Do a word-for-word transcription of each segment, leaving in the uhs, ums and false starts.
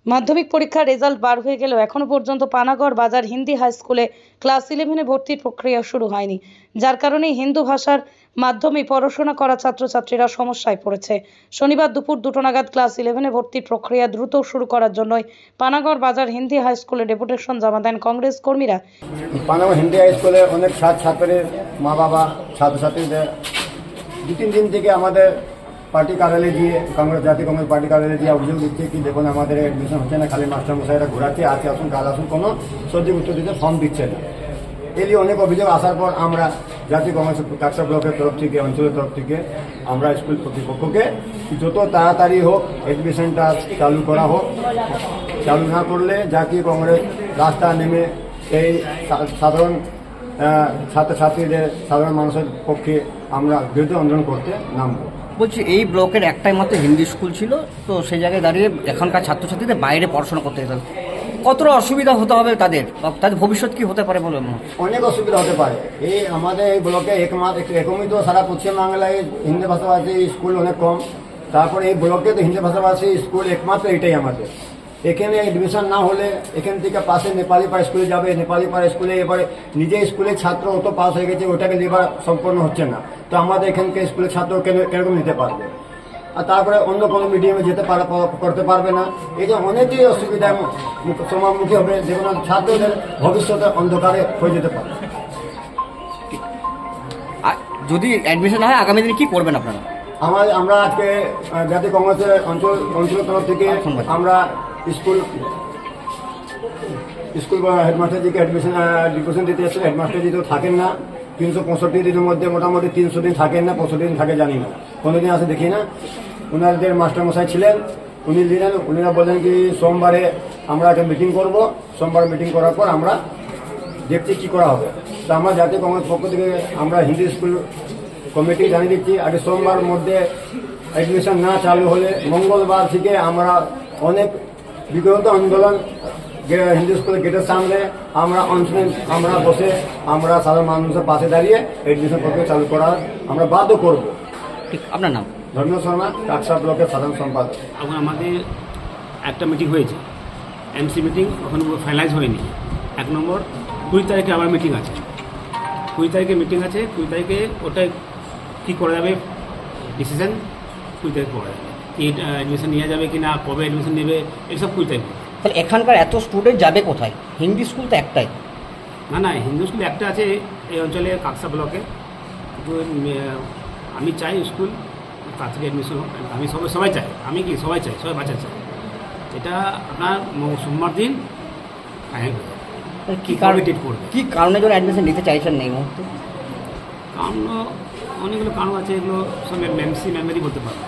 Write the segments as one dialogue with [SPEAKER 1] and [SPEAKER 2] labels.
[SPEAKER 1] মাধ্যমিক পরীক্ষার রেজাল্ট বার হয়ে গেলেও এখনো পর্যন্ত পানাগড় বাজার হিন্দি হাই স্কুলে ক্লাস ইলেভেনে ভর্তির প্রক্রিয়া শুরু হয়নি, যার কারণে হিন্দু ভাষার মাধ্যমে পড়াশোনা করা ছাত্রছাত্রীরা সমস্যায় পড়েছে। শনিবার দুপুর দুটো নাগাদ ক্লাস ইলেভেনে ভর্তির প্রক্রিয়া দ্রুত শুরু করার জন্যই পানাগড় বাজার হিন্দি হাই স্কুলে ডেপুটেশন জমা দেন কংগ্রেস কর্মীরা।
[SPEAKER 2] পানাগড় হিন্দি হাই স্কুলে অনেক ছাত্র ছাত্রীদের মা বাবা ছাত্রছাত্রীদের দু তিন দিন থেকে আমাদের পার্টি কার্যালয়ে দিয়ে কংগ্রেস জাতীয় কংগ্রেস পার্টি কার্যালয়ে দিয়ে অভিযোগ দিচ্ছে কি দেখুন আমাদের এডমিশন হচ্ছে না, খালি মাস্টারমশাইরা ঘোরাচ্ছে, আজকে আসুন কাল আসুন, কোনো সঠিক উত্তর দিতে ফর্ম দিচ্ছে না। এই নিয়ে অনেক অভিযোগ আসার পর আমরা জাতীয় কংগ্রেস কাকসা ব্লকের তরফ থেকে অঞ্চলের তরফ থেকে আমরা স্কুল কর্তৃপক্ষকে যত তাড়াতাড়ি হোক এডমিশনটা চালু করা হোক, চালু না করলে জাতীয় কংগ্রেস রাস্তা নেমে এই সাধারণ ছাত্রছাত্রীদের সাধারণ মানুষের পক্ষে আমরা বিরুদ্ধে আন্দোলন করতে নামব।
[SPEAKER 3] বলছি এই ব্লকের একটাই মাত্র হিন্দি স্কুল ছিল, তো সেই জায়গায় দাঁড়িয়ে এখনকার ছাত্রছাত্রীদের বাইরে পড়াশোনা করতে যেত, কতটা অসুবিধা হতে হবে তাদের, তাদের ভবিষ্যৎ কি হতে পারে বলে?
[SPEAKER 2] অনেক অসুবিধা হতে পারে। এই আমাদের এই ব্লকে একমাত্র একমই তো সারা পশ্চিমবাংলায় হিন্দি ভাষাভাষী স্কুল অনেক কম, তারপরে এই ব্লকে তো হিন্দি ভাষাভাষী স্কুল একমাত্র এটাই আমাদের। এখানে এডমিশন না হলে এখান থেকে পাশে নেপালি পাড়া স্কুলে যাবে, নেপালি পাড়া স্কুলে এবারে নিজে স্কুলের ছাত্র অত পাস হয়ে গেছে, ওটাকে নেবার সম্পন্ন হচ্ছে না, তো আমাদের এখানকে স্কুলের ছাত্র কিরকম নিতে পারবে? আর তারপরে অন্য কোনো মিডিয়ামে যেতে করতে পারবে না। এই যে অনেকই অসুবিধার সম্মুখী হবে, যেগুলো ছাত্রদের ভবিষ্যতে অন্ধকারে হয়ে যেতে পারে।
[SPEAKER 3] যদি অ্যাডমিশন হয় আগামী দিনে কি করবেন আপনারা?
[SPEAKER 2] আমার আমরা আজকে জাতীয় কংগ্রেসের অঞ্চল অঞ্চলের তরফ থেকে আমরা স্কুল স্কুল হেডমাস্টারজিকে অ্যাডমিশন ডিপুশন দিতে এসেছে। হেডমাস্টারজি তো থাকেন না, তিনশো পঁয়ষট্টি দিনের মধ্যে মোটামুটি তিনশো দিন থাকেন না, পঁয়ষট্টি দিন থাকে জানি না, কোনোদিন আসে দেখি না। ওনাদের মাস্টারমশাই ছিলেন, উনি দিলেন, উনিরা বললেন কি সোমবারে আমরা একটা মিটিং করব, সোমবার মিটিং করার পর আমরা দেখছি কি করা হবে। তো আমরা জাতীয় কংগ্রেস পক্ষ থেকে আমরা হিন্দি স্কুল কমিটি জানিয়ে দিচ্ছি আগে সোমবার মধ্যে এডমিশন না চালু হলে মঙ্গলবার থেকে আমরা অনেক বিগত আন্দোলন হিন্দু স্কুলের গেটের সামনে আমরা অঞ্চলে আমরা বসে আমরা সাধারণ মানুষের পাশে দাঁড়িয়ে এডমিশন প্রক্রিয়া চালু করার আমরা বাধ্য করব।
[SPEAKER 3] ঠিক, আপনার নাম?
[SPEAKER 2] ধর্মেন্দ্র শর্মা, কাকসা ব্লকের সাধারণ সম্পাদক।
[SPEAKER 4] এখন আমাদের একটা মিটিং হয়েছে, এমসি মিটিং, ওখানে ফাইনালাইজ হয়নি। এক নম্বর কুড়ি তারিখে আমার মিটিং আছে, কুড়ি তারিখে মিটিং আছে, কুড়ি তারিখে ওটাই কী করা যাবে ডিসিশন কুড়ি তারিখ করা যাবে, কি অ্যাডমিশন নিয়ে যাবে কি না, কবে অ্যাডমিশন নেবে, এইসব কুড়ি তারিখ।
[SPEAKER 3] তাহলে এখানকার এত স্টুডেন্ট যাবে কোথায়? হিন্দি স্কুল তো একটাই।
[SPEAKER 4] না না, হিন্দু স্কুল একটা আছে এই অঞ্চলে কাকসা ব্লকে। আমি চাই স্কুল তাড়াতাড়ি অ্যাডমিশন হোক, আমি সবাই সবাই চাই, আমি কি সবাই চাই, সবাই বাচ্চা চাই। এটা আপনার সোমবার দিন
[SPEAKER 3] কী কারণে করবে, কী কারণে জন্য অ্যাডমিশন নিতে চাইছেন না এই মুহূর্তে?
[SPEAKER 4] কারণ অনেকগুলো কারণ আছে, এগুলো সব এমসি মেম্বারই বলতে পারবো,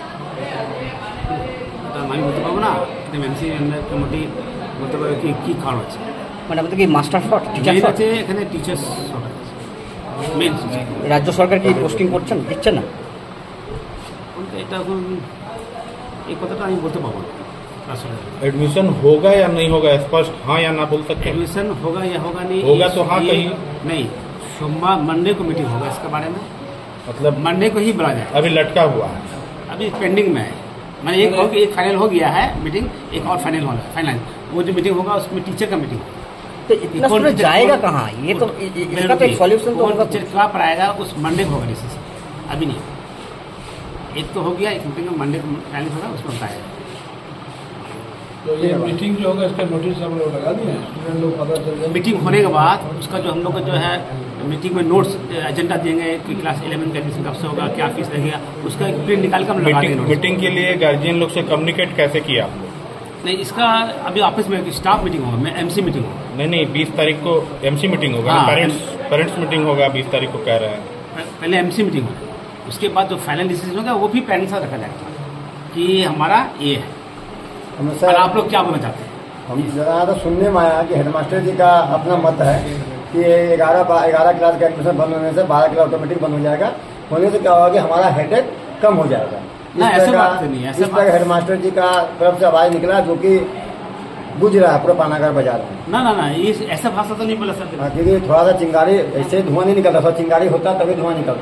[SPEAKER 4] এটা আমি বলতে পারবো না, কিন্তু এমসি মেম্বার কমিটি বলতে পারবে কি কী কারণ আছে।
[SPEAKER 3] মানে আমাদের কি মাস্টার শর্ট, টিচার
[SPEAKER 4] আছে এখানে, টিচার্স শর্ট আছে মেন।
[SPEAKER 3] রাজ্য সরকার কি পোস্টিং করছেন, দিচ্ছে না?
[SPEAKER 4] এটা এখন এই কথাটা আমি বলতে পারবো না।
[SPEAKER 5] एडमिशन होगा या नहीं होगा स्पष्ट हाँ या ना बोल सकते?
[SPEAKER 4] एडमिशन होगा या होगा नहीं
[SPEAKER 5] होगा तो हाँ कहीं
[SPEAKER 4] नहीं, सोमवार मंडे को मीटिंग होगा इसके बारे में, मतलब मंडे को ही बुला जाए।
[SPEAKER 5] अभी लटका हुआ है,
[SPEAKER 4] अभी पेंडिंग में है, मैंने एक हो एक फाइनल हो गया है मीटिंग, एक और फाइनल होगा। फाइनल वो जो मीटिंग होगा उसमें टीचर का मीटिंग होगा,
[SPEAKER 3] तो इतना स्टूडेंट जाएगा कहाँ? ये तो इसका तो सॉल्यूशन तो होगा,
[SPEAKER 4] टीचर कहाँ पर आएगा उस मंडे को होगा डिसीजन, अभी नहीं। एक तो हो गया, एक मीटिंग में मंडे को फाइनल होगा, उसमें बताएगा।
[SPEAKER 6] तो ये मीटिंग जो होगा इसका नोटिस हम लोग लगा दिए, स्टूडेंट लोग पता चल जाए।
[SPEAKER 4] मीटिंग होने के बाद उसका जो हम लोग का जो है मीटिंग में नोट्स एजेंडा देंगे कि क्लास इलेवन का एडमिशन कब से होगा, क्या फीस लगेगा, उसका एक प्रिंट निकाल कर हम लगा देंगे।
[SPEAKER 5] मीटिंग के लिए गार्जियन लोग से कम्युनिकेट कैसे किया आप लोग?
[SPEAKER 4] नहीं, इसका अभी ऑफिस में स्टाफ मीटिंग होगा, मैं एमसी मीटिंग होगा।
[SPEAKER 5] नहीं नहीं, बीस तारीख को एमसी मीटिंग होगा, पेरेंट्स पेरेंट्स मीटिंग होगा बीस तारीख को कह रहे हैं।
[SPEAKER 4] पहले एमसी मीटिंग होगा, उसके बाद जो फाइनल डिसीजन होगा वो भी पेरेंट्स से रखा जाएगा कि हमारा ये है। सर आप लोग क्या बोलना चाहते हैं?
[SPEAKER 2] हम ज़्यादा सुनने में आया कि हेडमास्टर जी का अपना मत है कि ग्यारह ग्यारह क्लास का एडमिशन बंद होने से बारह क्लास ऑटोमेटिक बंद हो जाएगा, होने से क्या होगा कि हमारा हेडेक कम हो जाएगा।
[SPEAKER 4] ना ऐसा बात नहीं है,
[SPEAKER 2] इस तरह हेडमास्टर जी का तरफ से आवाज निकला जो कि गुज रहा है पूरा पानागढ़ बाजार में।
[SPEAKER 4] ना ना ना, ये ऐसा भाषा तो नहीं बोला सर,
[SPEAKER 2] क्योंकि थोड़ा सा चिंगारी, ऐसे धुआं नहीं निकलता, चिंगारी होता तभी धुआं निकलता है।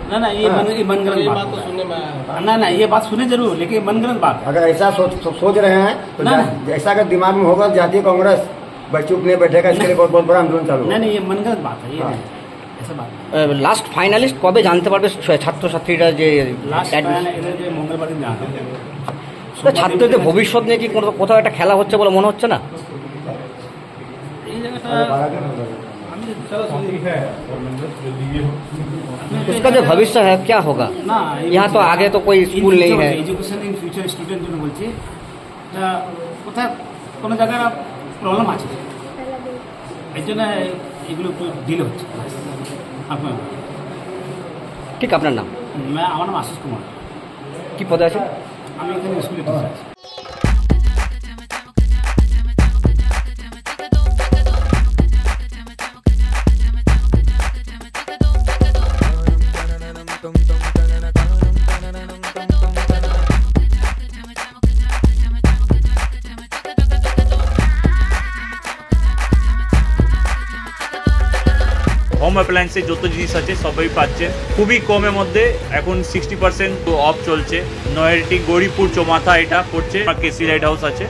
[SPEAKER 4] ना ना ये
[SPEAKER 2] हाँ।
[SPEAKER 4] मन ये मनगढ़ंत
[SPEAKER 6] ये
[SPEAKER 4] बात
[SPEAKER 6] बात तो सुनने में आया।
[SPEAKER 4] ना ना ये बात सुने जरूर, लेकिन ये मनगढ़ंत बात है।
[SPEAKER 2] अगर ऐसा सोच सो- सोच रहे हैं तो
[SPEAKER 4] ना,
[SPEAKER 2] जा-
[SPEAKER 4] ना।
[SPEAKER 2] ऐसा अगर दिमाग में होगा जातीय कांग्रेस बस चुप नहीं बैठेगा, इसके लिए बहुत बहुत बड़ा आंदोलन चालू
[SPEAKER 4] नहीं
[SPEAKER 2] होगा।
[SPEAKER 4] नहीं ये मनगढ़ंत बात है, ये
[SPEAKER 2] हाँ।
[SPEAKER 4] नहीं, ऐसा बात नहीं।
[SPEAKER 3] লাস্ট ফাইনালিস্ট কবে জানতে পারবে ছাত্রছাত্রীরা যে
[SPEAKER 4] লাস্ট
[SPEAKER 3] admission-
[SPEAKER 4] এদের যে মঙ্গলবার দিন জানা হবে।
[SPEAKER 3] তো ছাত্রদের ভবিষ্যৎ নিয়ে কি কোনো কোথাও একটা খেলা হচ্ছে বলে মনে হচ্ছে না?
[SPEAKER 4] এই জায়গাটা আমি
[SPEAKER 3] उसका जो भविष्य है क्या होगा?
[SPEAKER 4] না
[SPEAKER 3] यहाँ तो आगे तो कोई स्कूल नहीं है।
[SPEAKER 4] এডুকেশন ইন ফিউচার স্টুডেন্ট জন্য বলছি, তা কোথায় কোনো জায়গায় প্রবলেম আছে, এই জন্য এগুলো একটু ডিলে হচ্ছে। আপনার
[SPEAKER 3] ঠিক আপনার নাম
[SPEAKER 4] আমার নাম আশিস কুমার,
[SPEAKER 3] কি পদে আছে?
[SPEAKER 4] আমি এখানে স্কুলে টিচার আছি।
[SPEAKER 7] হোম অ্যাপ্লায়েন্সে যত জিনিস আছে সবই পাচ্ছেন খুবই কমের মধ্যে। এখন সিক্সটি পার্সেন্ট অফ চলছে। নয়ারটি গৌরীপুর চৌমাথা এটা পড়ছে, কেসি লাইট হাউস আছে।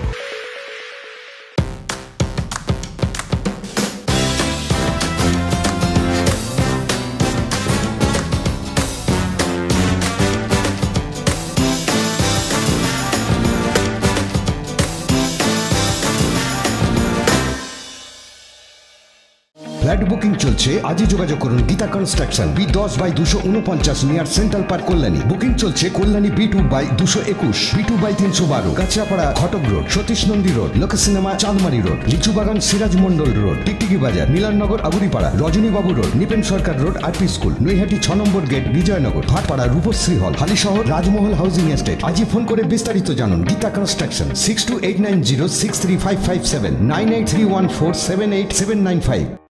[SPEAKER 8] ফ্ল্যাট বুকিং চলছে, আজই যোগাযোগ করুন গীতা কনস্ট্রাকশন, বি দশ বাই দুশো উনপঞ্চাশ near central park Kalyani. Booking চলছে কল্যাণী বি টু বাই দুশো একুশ, বি টু বাই তিনশো বারো, Kanchrapara Ghatak road, Satish Nandi road, Lok cinema Chandmari road, Lichubagan Siraj Mondal road, Tiktiki Bazar, Milannagar Aguripara, Rajanibabu road, Nipen Sarkar road, RP school, Naihati ছ নম্বর gate, Bijaynagar, Bhatpara, Rupashree hall, Halishahar, Rajmahal housing estate. আজই ফোন করে বিস্তারিত জানুন। Geeta construction, six two eight nine zero six three five five seven, nine eight three one four seven eight seven nine five.